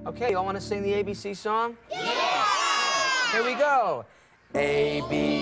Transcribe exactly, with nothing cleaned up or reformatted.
Okay, y'all want to sing the A B C song? Yeah! Here we go. A, B,